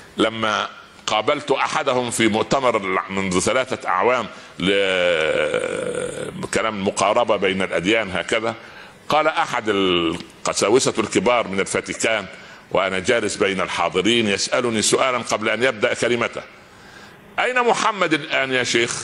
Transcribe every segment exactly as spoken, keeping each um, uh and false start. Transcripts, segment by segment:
لما قابلت احدهم في مؤتمر منذ ثلاثة اعوام لكلام مقاربة بين الاديان هكذا، قال احد القساوسة الكبار من الفاتيكان وانا جالس بين الحاضرين يسألني سؤالا قبل ان يبدأ كلمته: اين محمد الان يا شيخ؟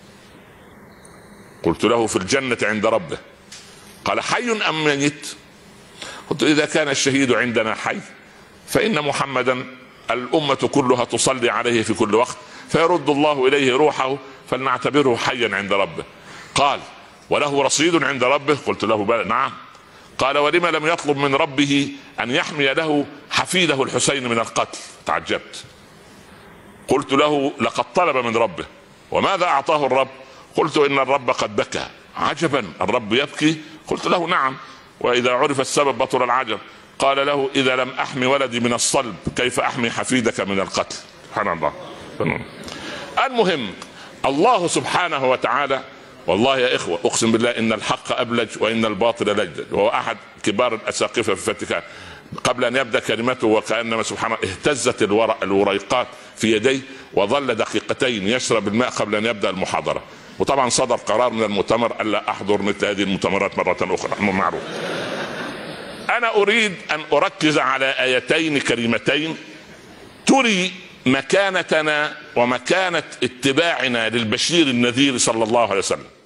قلت له: في الجنة عند ربه. قال: حي ام ميت؟ قلت: اذا كان الشهيد عندنا حي فان محمدا الامة كلها تصلي عليه في كل وقت، فيرد الله اليه روحه، فلنعتبره حيا عند ربه. قال: وله رصيد عند ربه؟ قلت له: بلى نعم. قال: ولما لم يطلب من ربه ان يحمي له حفيده الحسين من القتل؟ تعجبت. قلت له: لقد طلب من ربه. وماذا اعطاه الرب؟ قلت: ان الرب قد بكى. عجبا، الرب يبكي؟ قلت له: نعم، واذا عرف السبب بطل العجب. قال له: اذا لم احمي ولدي من الصلب كيف احمي حفيدك من القتل؟ سبحان الله. المهم، الله سبحانه وتعالى، والله يا اخوه اقسم بالله ان الحق ابلج وان الباطل لجلج. وهو احد كبار الاساقفه في الفاتيكان قبل ان يبدا كلمته وكانما سبحانه اهتزت الوريقات في يديه، وظل دقيقتين يشرب الماء قبل ان يبدا المحاضره. وطبعا صدر قرار من المؤتمر الا احضر مثل هذه المؤتمرات مره اخرى، معروف. انا اريد ان اركز على ايتين كريمتين تري مكانتنا ومكانة اتباعنا للبشير النذير صلى الله عليه وسلم.